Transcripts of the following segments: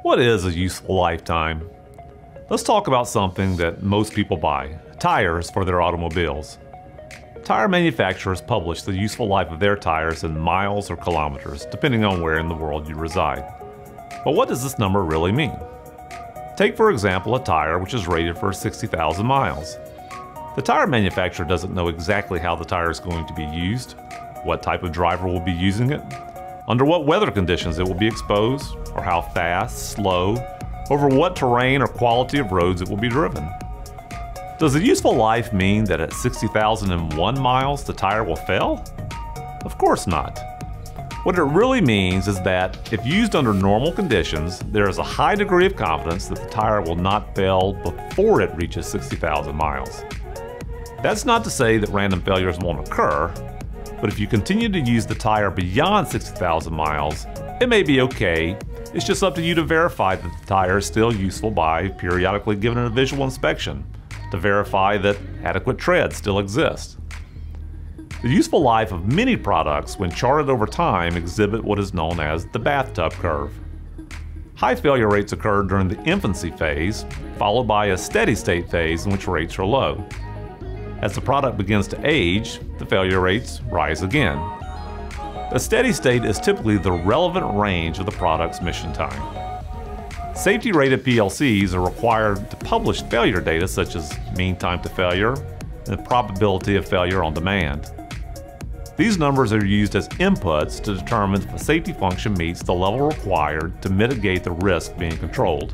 What is a useful lifetime? Let's talk about something that most people buy: tires for their automobiles. Tire manufacturers publish the useful life of their tires in miles or kilometers, depending on where in the world you reside. But what does this number really mean? Take, for example, a tire which is rated for 60,000 miles. The tire manufacturer doesn't know exactly how the tire is going to be used, what type of driver will be using it, under what weather conditions it will be exposed, or how fast, slow, over what terrain or quality of roads it will be driven. Does the useful life mean that at 60,001 miles the tire will fail? Of course not. What it really means is that if used under normal conditions, there is a high degree of confidence that the tire will not fail before it reaches 60,000 miles. That's not to say that random failures won't occur, but if you continue to use the tire beyond 60,000 miles, it may be okay. It's just up to you to verify that the tire is still useful by periodically giving it a visual inspection to verify that adequate tread still exists. The useful life of many products, when charted over time, exhibit what is known as the bathtub curve. High failure rates occur during the infancy phase, followed by a steady state phase in which rates are low. As the product begins to age, the failure rates rise again. A steady state is typically the relevant range of the product's mission time. Safety-rated PLCs are required to publish failure data such as mean time to failure and the probability of failure on demand. These numbers are used as inputs to determine if a safety function meets the level required to mitigate the risk being controlled.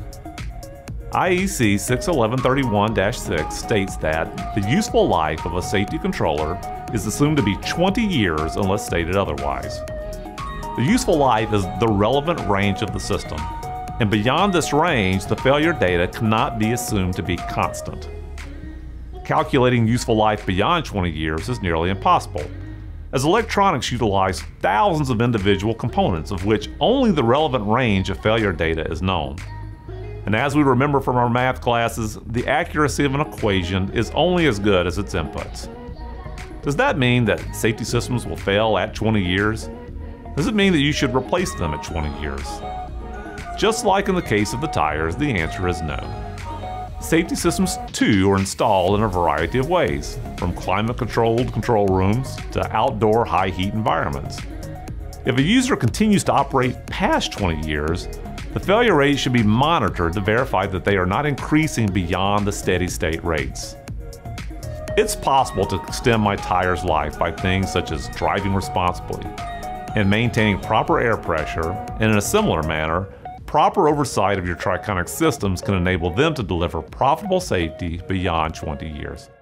IEC 61131-6 states that the useful life of a safety controller is assumed to be 20 years unless stated otherwise. The useful life is the relevant range of the system, and beyond this range, the failure data cannot be assumed to be constant. Calculating useful life beyond 20 years is nearly impossible, as electronics utilize thousands of individual components of which only the relevant range of failure data is known. And as we remember from our math classes, the accuracy of an equation is only as good as its inputs. Does that mean that safety systems will fail at 20 years? Does it mean that you should replace them at 20 years? Just like in the case of the tires, the answer is no. Safety systems, too, are installed in a variety of ways, from climate-controlled control rooms to outdoor high-heat environments. If a user continues to operate past 20 years, the failure rate should be monitored to verify that they are not increasing beyond the steady-state rates. It's possible to extend my tire's life by things such as driving responsibly and maintaining proper air pressure, and in a similar manner, proper oversight of your Triconic systems can enable them to deliver profitable safety beyond 20 years.